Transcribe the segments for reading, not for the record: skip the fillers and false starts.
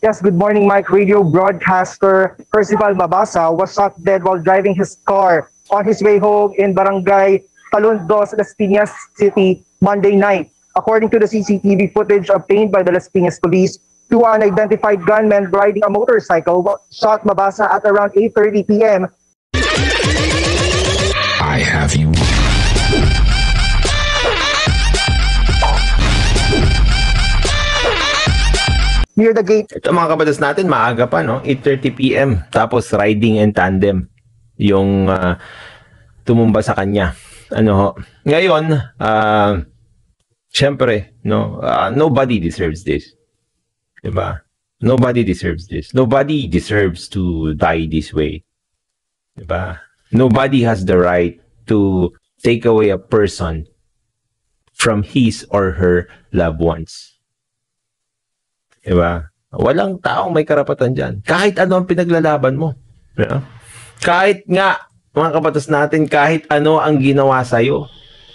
Yes, good morning, Mike. Radio broadcaster Percival Mabasa was shot dead while driving his car on his way home in Barangay Talundos, Las Piñas City, Monday night. According to the CCTV footage obtained by the Las Piñas police, two unidentified gunmen riding a motorcycle shot Mabasa at around 8:30 p.m. I have you. Near the gate. Ito mga kabatas natin, maaga pa, no? 8:30 p.m. Tapos riding in tandem yung tumumba sa kanya. Ano ho? Ngayon, syempre, no? Nobody deserves this. Diba? Nobody deserves this. Nobody deserves to die this way. Diba? Nobody has the right to take away a person from his or her loved ones. Diba? Walang taong may karapatan dyan. Kahit ano ang pinaglalaban mo. Diba? Kahit nga, mga kabatas natin, kahit ano ang ginawa sa'yo.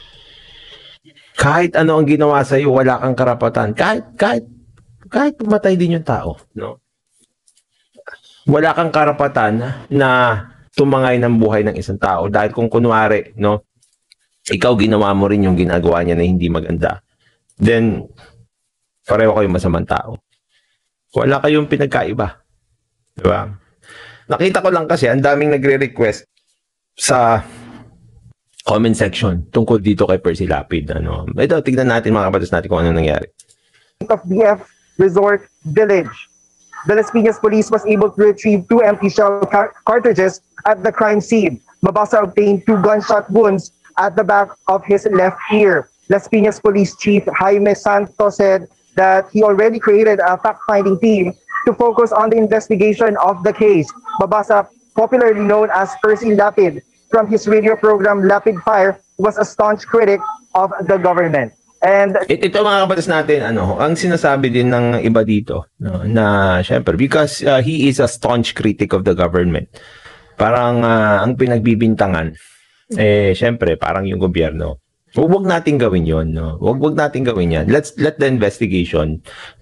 Kahit ano ang ginawa sa'yo, wala kang karapatan. Kahit pumatay din yung tao. No? Wala kang karapatan na tumangay ng buhay ng isang tao. Dahil kung kunwari, no, ikaw ginawa mo rin yung ginagawa niya na hindi maganda, then, pareho kayong masamang tao. Wala kayong pinagkaiba. Diba? Nakita ko lang kasi, ang daming nagre-request sa comment section tungkol dito kay Percy Lapid. Ano? Ito, tignan natin mga kabatas natin kung ano nangyari. Of BF Resort Village. The Las Piñas police was able to retrieve two empty shell cartridges at the crime scene. Mabasa obtained two gunshot wounds at the back of his left ear. Las Piñas Police Chief Jaime Santos said that he already created a fact-finding team to focus on the investigation of the case. Mabasa, popularly known as Percy Lapid, from his radio program Lapid Fire, was a staunch critic of the government. And ito mga kabatas natin, ano, ang sinasabi din ng iba dito, no, na syempre, because he is a staunch critic of the government. Parang ang pinagbibintangan, syempre, parang yung gobyerno. Huwag nating gawin yon, no? Huwag nating gawin yan. Let the investigation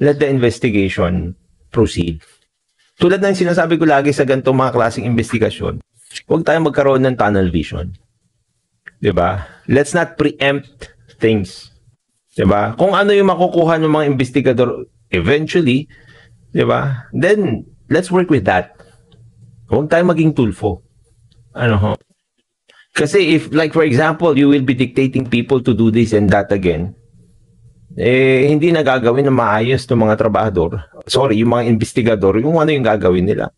proceed. Tulad ng sinasabi ko lagi sa ganitong mga klaseng investigasyon, huwag tayong magkaroon ng tunnel vision. 'Di ba? Let's not preempt things. 'Di ba? Kung ano yung makukuha ng mga investigador eventually, 'di ba? Then let's work with that. Huwag tayong maging tulfo. Ano ho? Kasi if, like for example, you will be dictating people to do this and that again, hindi na gagawin na maayos ng mga trabahador. Sorry, yung mga investigador, yung ano yung gagawin nila.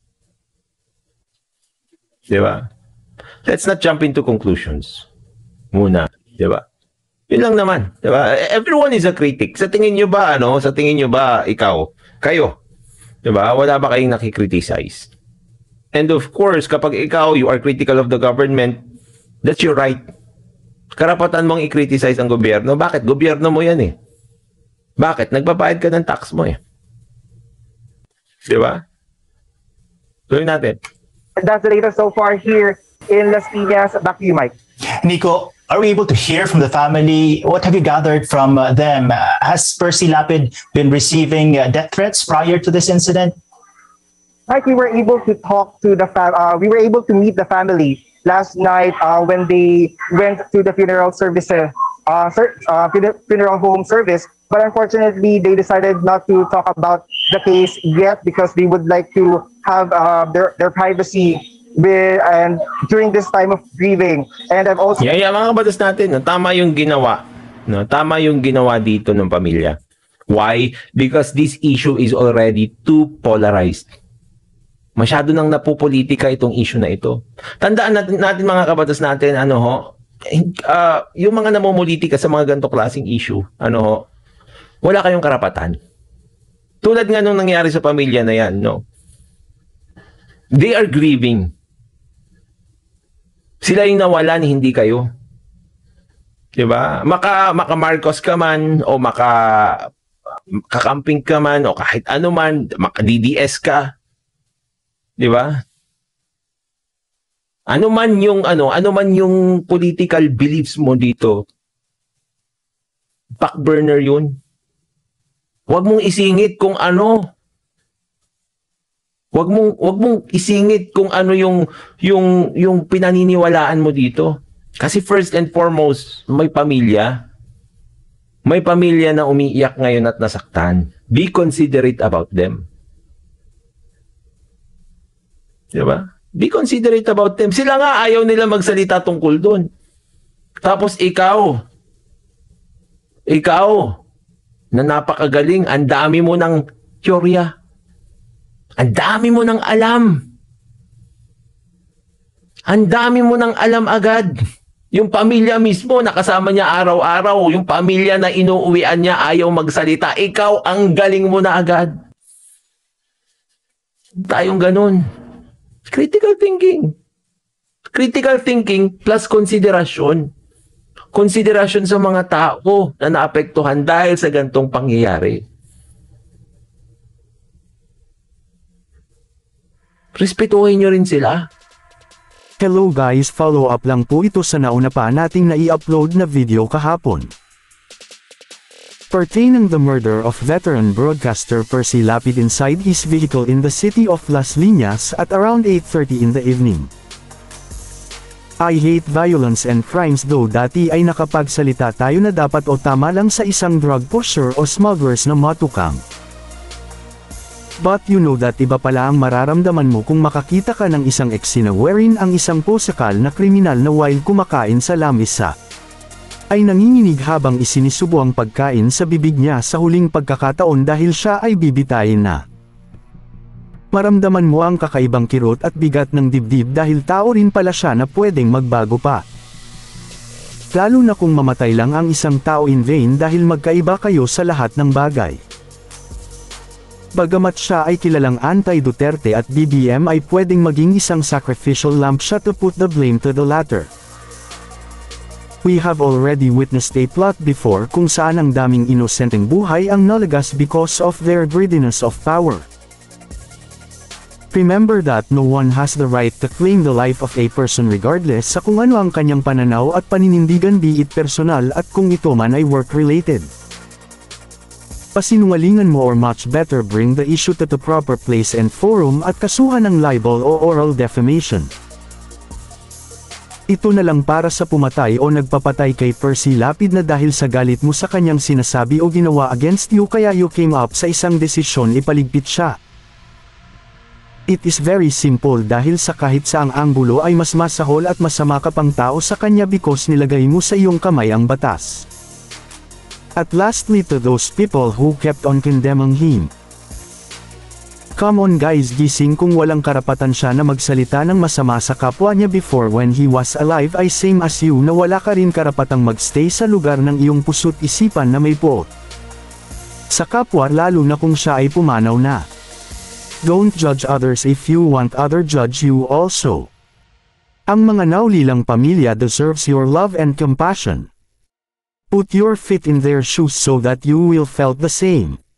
Diba? Let's not jump into conclusions muna. Diba? Yun lang naman. Diba? Everyone is a critic. Sa tingin nyo ba, Sa tingin nyo ba, kayo? Diba? Wala ba kayong nakikriticize? And of course, kapag ikaw, you are critical of the government, that's your right. Karapatan mong i-criticize ang gobyerno. Bakit? Gobyerno mo yan eh. Bakit? Nagbabayad ka ng tax mo eh. Diba? Tuloy natin. that's the latest so far here in Las Piñas. Back to you, Mike. Nico, are we able to hear from the family? What have you gathered from them? Has Percy Lapid been receiving death threats prior to this incident? Mike, we were able to talk to we were able to meet the family last night when they went to the funeral services, funeral home service. But unfortunately, they decided not to talk about the case yet because they would like to have their privacy and during this time of grieving. And I've also mga kabatas natin, tama yung ginawa. No, tama yung ginawa dito ng pamilya. Why? Because this issue is already too polarized. Masyado nang napopolitika itong issue na ito. Tandaan natin mga kabatas natin, yung mga namumulitika sa mga ganito klaseng issue, wala kayong karapatan. Tulad nga nung nangyari sa pamilya na yan, no? They are grieving. Sila yung nawalan, hindi kayo. Diba? Maka Marcos ka man, o kakamping ka man, o kahit ano man, maka DDS ka. Diba? Ano man yung political beliefs mo dito, backburner yun. Huwag mong isingit kung ano. Wag mong isingit kung ano yung pinaniniwalaan mo dito. Kasi first and foremost, may pamilya. May pamilya na umiiyak ngayon at nasaktan. Be considerate about them. Diba? Be considerate about them. Sila nga ayaw nila magsalita tungkol doon. Tapos ikaw na napakagaling, ang dami mo ng teorya. Ang dami mo ng alam. Ang dami mo ng alam agad. Yung pamilya mismo, nakasama niya araw-araw. Yung pamilya na inuuwian niya, ayaw magsalita. Ikaw, ang galing mo na agad. Tayong ganun. Critical thinking. Critical thinking plus konsiderasyon. Konsiderasyon sa mga tao na naapektuhan dahil sa gantong pangyayari. Respetuhin nyo rin sila. Hello guys, follow up lang po ito sa nauna pa nating nai-upload na video kahapon. Pertaining the murder of veteran broadcaster Percy Lapid inside his vehicle in the city of Las Liñas at around 8:30 in the evening. I hate violence and crimes though dati ay nakapagsalita tayo na dapat o tama lang sa isang drug pusher o smugglers na matukang. But you know that iba pala ang mararamdaman mo kung makakita ka ng isang eksena wherein ang isang posakal na kriminal na while kumakain sa lamesa ay nanginginig habang isinisubo ang pagkain sa bibig niya sa huling pagkakataon dahil siya ay bibitayin na. Maramdaman mo ang kakaibang kirot at bigat ng dibdib dahil tao rin pala siya na pwedeng magbago pa. Lalo na kung mamatay lang ang isang tao in vain dahil magkaiba kayo sa lahat ng bagay. Bagamat siya ay kilalang anti-Duterte at BBM ay pwedeng maging isang sacrificial lamb siya to put the blame to the latter. We have already witnessed a plot before kung saan ang daming inosenteng buhay ang nalagas because of their greediness of power. Remember that no one has the right to claim the life of a person regardless sa kung ano ang kanyang pananaw at paninindigan, be it personal at kung ito man ay work-related. Pasinungalingan mo or much better bring the issue to the proper place and forum at kasuhan ng libel o oral defamation. Ito na lang para sa pumatay o nagpapatay kay Percy Lapid na dahil sa galit mo sa kanyang sinasabi o ginawa against you kaya you came up sa isang desisyon ipaligpit siya. It is very simple dahil sa kahit saang anggulo ay mas masahol at masama ka pang tao sa kanya because nilagay mo sa iyong kamay ang batas. At lastly to those people who kept on condemning him. Come on guys, gising, kung walang karapatan siya na magsalita ng masama sa kapwa niya before when he was alive ay same as you na wala ka rin karapatang magstay sa lugar ng iyong puso't isipan na may puot sa kapwa lalo na kung siya ay pumanaw na. Don't judge others if you want other judge you also. Ang mga naulilang pamilya deserves your love and compassion. Put your feet in their shoes so that you will felt the same.